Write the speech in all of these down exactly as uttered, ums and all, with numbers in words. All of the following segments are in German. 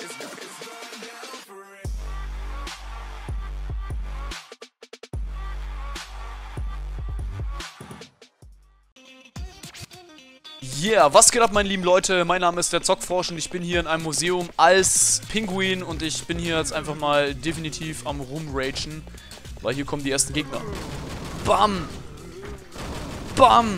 Yeah, was geht ab, meine lieben Leute? Mein Name ist der Zockfrosch und ich bin hier in einem Museum als Pinguin und ich bin hier jetzt einfach mal definitiv am Rumragen, weil hier kommen die ersten Gegner. Bam! Bam!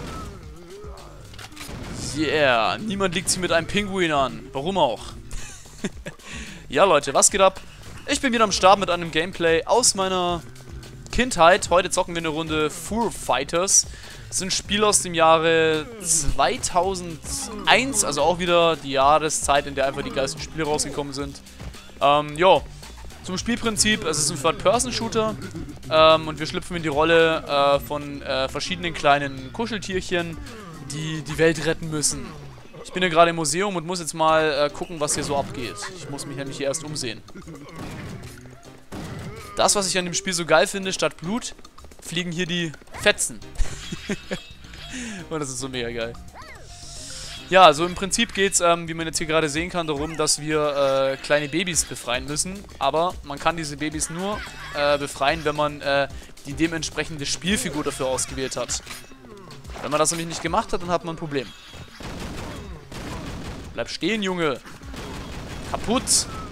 Yeah, niemand liegt sie mit einem Pinguin an. Warum auch? Ja, Leute, was geht ab? Ich bin wieder am Start mit einem Gameplay aus meiner Kindheit. Heute zocken wir eine Runde Foo Fighters. Das sind Spiele aus dem Jahre zweitausendeins, also auch wieder die Jahreszeit, in der einfach die geilsten Spiele rausgekommen sind. Ähm, jo. Zum Spielprinzip, es ist ein Third-Person-Shooter ähm, und wir schlüpfen in die Rolle äh, von äh, verschiedenen kleinen Kuscheltierchen, die die Welt retten müssen. Ich bin ja gerade im Museum und muss jetzt mal äh, gucken, was hier so abgeht. Ich muss mich nämlich hier erst umsehen. Das, was ich an dem Spiel so geil finde, statt Blut, fliegen hier die Fetzen. Und das ist so mega geil. Ja, so im Prinzip geht es, ähm, wie man jetzt hier gerade sehen kann, darum, dass wir äh, kleine Babys befreien müssen. Aber man kann diese Babys nur äh, befreien, wenn man äh, die dementsprechende Spielfigur dafür ausgewählt hat. Wenn man das nämlich nicht gemacht hat, dann hat man ein Problem. Bleib stehen, Junge. Kaputt.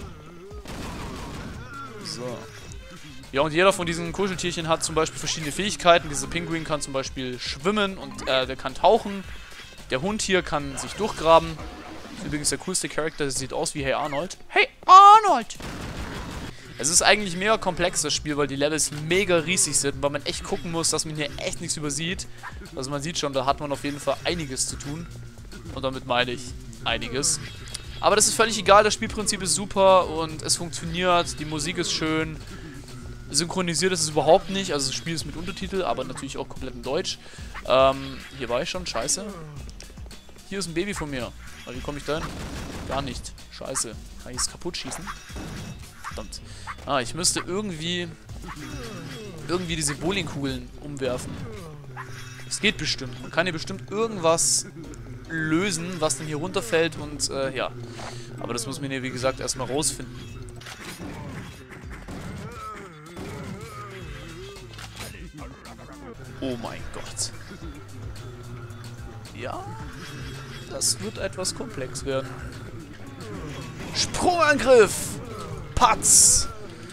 So. Ja, und jeder von diesen Kuscheltierchen hat zum Beispiel verschiedene Fähigkeiten. Dieser Pinguin kann zum Beispiel schwimmen und äh, der kann tauchen. Der Hund hier kann sich durchgraben. Das ist übrigens der coolste Charakter, der sieht aus wie Hey Arnold. Hey Arnold! Es ist eigentlich mega komplex, das Spiel, weil die Levels mega riesig sind, weil man echt gucken muss, dass man hier echt nichts übersieht. Also man sieht schon, da hat man auf jeden Fall einiges zu tun. Und damit meine ich einiges. Aber das ist völlig egal, das Spielprinzip ist super und es funktioniert, die Musik ist schön. Synchronisiert ist es überhaupt nicht, also das Spiel ist mit Untertitel, aber natürlich auch komplett in Deutsch. Ähm, hier war ich schon, scheiße. Hier ist ein Baby von mir. Aber wie komme ich da hin? Gar nicht. Scheiße. Kann ich es kaputt schießen? Verdammt. Ah, ich müsste irgendwie irgendwie diese Bowlingkugeln umwerfen. Das geht bestimmt. Man kann hier bestimmt irgendwas lösen, was dann hier runterfällt und äh, ja. Aber das muss man hier, wie gesagt, erstmal rausfinden. Oh mein Gott. Ja, das wird etwas komplex werden. Sprungangriff! Patz!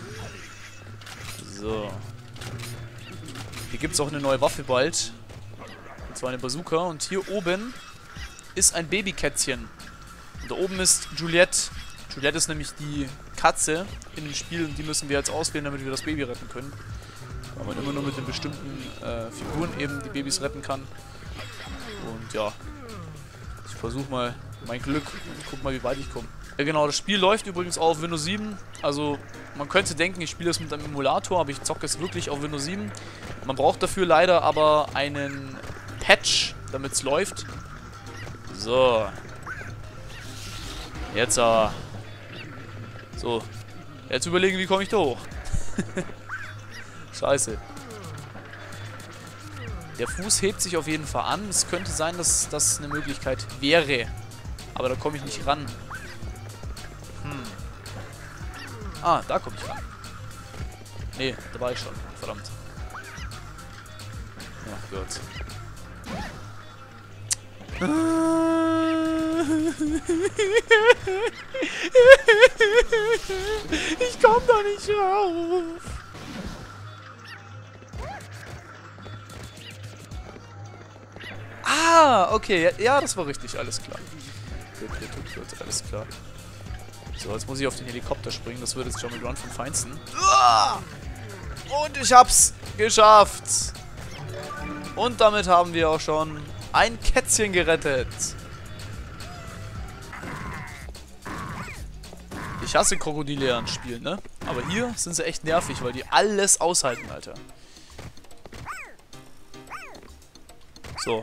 So. Hier gibt es auch eine neue Waffe bald. Und zwar eine Bazooka. Und hier oben ist ein Babykätzchen. Und da oben ist Juliette. Juliette ist nämlich die Katze in dem Spiel. Und die müssen wir jetzt auswählen, damit wir das Baby retten können. Weil man immer nur mit den bestimmten äh, Figuren eben die Babys retten kann. Und ja, ich versuche mal mein Glück und guck mal, wie weit ich komme. Ja genau, das Spiel läuft übrigens auch auf Windows sieben. Also man könnte denken, ich spiele das mit einem Emulator, aber ich zocke es wirklich auf Windows sieben. Man braucht dafür leider aber einen Patch, damit es läuft. So. Jetzt aber. So. Jetzt überlegen, wie komme ich da hoch. Scheiße. Der Fuß hebt sich auf jeden Fall an. Es könnte sein, dass das eine Möglichkeit wäre. Aber da komme ich nicht ran. Hm. Ah, da komme ich ran. Nee, da war ich schon. Verdammt. Ach Gott. Ich komme da nicht rauf. Ah, okay. Ja, das war richtig. Alles klar. Gut, gut, gut, gut. Alles klar. So, jetzt muss ich auf den Helikopter springen. Das wird jetzt Jump and Run vom Feinsten. Und ich hab's geschafft. Und damit haben wir auch schon ein Kätzchen gerettet. Ich hasse Krokodile an Spielen, ne? Aber hier sind sie echt nervig, weil die alles aushalten, Alter. So.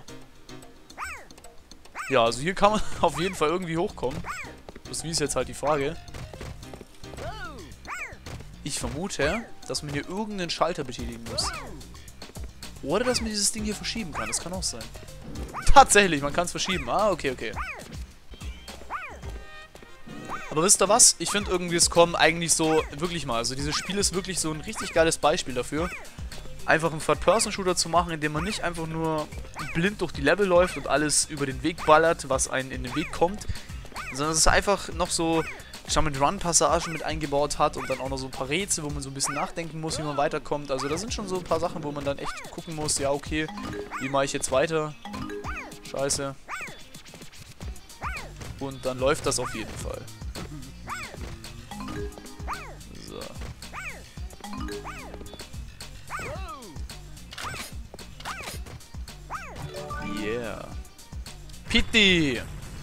Ja, also hier kann man auf jeden Fall irgendwie hochkommen. Das wie ist jetzt halt die Frage. Ich vermute, dass man hier irgendeinen Schalter betätigen muss. Oder dass man dieses Ding hier verschieben kann. Das kann auch sein. Tatsächlich, man kann es verschieben. Ah, okay, okay. Aber wisst ihr was? Ich finde irgendwie es kommen eigentlich so, wirklich mal, also dieses Spiel ist wirklich so ein richtig geiles Beispiel dafür, einfach einen Third-Person-Shooter zu machen, indem man nicht einfach nur blind durch die Level läuft und alles über den Weg ballert, was einen in den Weg kommt, sondern es ist einfach noch so Jump-and-Run-Passagen mit eingebaut hat und dann auch noch so ein paar Rätsel, wo man so ein bisschen nachdenken muss, wie man weiterkommt. Also da sind schon so ein paar Sachen, wo man dann echt gucken muss, ja okay, wie mache ich jetzt weiter? Scheiße. Und dann läuft das auf jeden Fall. So. Yeah. Pitti!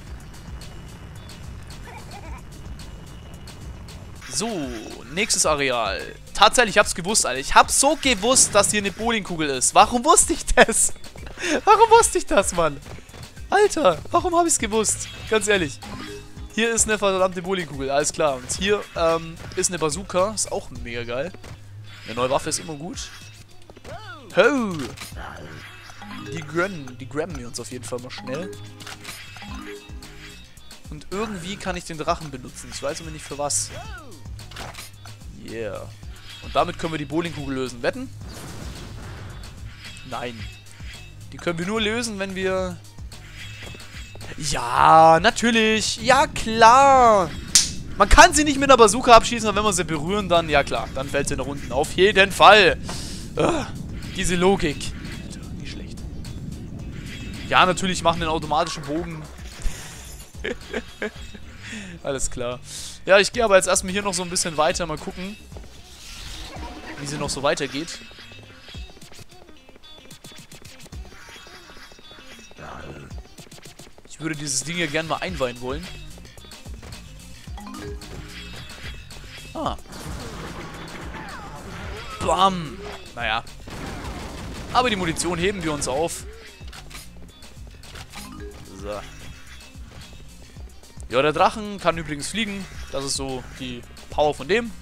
So, nächstes Areal. Tatsächlich, ich hab's gewusst, Alter. Ich hab's so gewusst, dass hier eine Bowlingkugel ist. Warum wusste ich das? Warum wusste ich das, Mann? Alter, warum hab ich's gewusst? Ganz ehrlich. Hier ist eine verdammte Bowlingkugel, alles klar. Und hier ähm, ist eine Bazooka. Ist auch mega geil. Eine neue Waffe ist immer gut. Ho! Die grabben, die grabben wir uns auf jeden Fall mal schnell. Und irgendwie kann ich den Drachen benutzen. Ich weiß aber nicht für was. Yeah. Und damit können wir die Bowlingkugel lösen. Wetten? Nein. Die können wir nur lösen, wenn wir... Ja, natürlich. Ja, klar. Man kann sie nicht mit einer Bazooka abschießen, aber wenn wir sie berühren, dann... Ja, klar. Dann fällt sie nach unten. Auf jeden Fall. Ugh, diese Logik. Alter, nicht schlecht. Ja, natürlich machen den automatischen Bogen... Alles klar. Ja, ich gehe aber jetzt erstmal hier noch so ein bisschen weiter. Mal gucken, wie sie noch so weitergeht. Ich würde dieses Ding hier gerne mal einweihen wollen. Ah. Bam. Naja. Aber die Munition heben wir uns auf. So. Ja, der Drachen kann übrigens fliegen. Das ist so die Power von dem.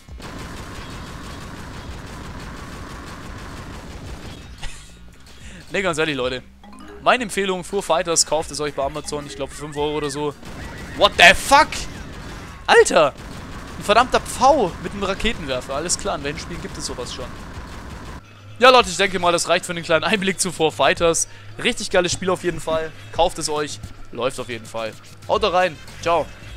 Ne, ganz ehrlich, Leute. Meine Empfehlung, Foo Fighters, kauft es euch bei Amazon. Ich glaube, für fünf Euro oder so. What the fuck? Alter! Ein verdammter Pfau mit einem Raketenwerfer. Alles klar, in welchen Spielen gibt es sowas schon? Ja, Leute, ich denke mal, das reicht für einen kleinen Einblick zu Foo Fighters. Richtig geiles Spiel auf jeden Fall. Kauft es euch. Läuft auf jeden Fall. Haut da rein. Ciao.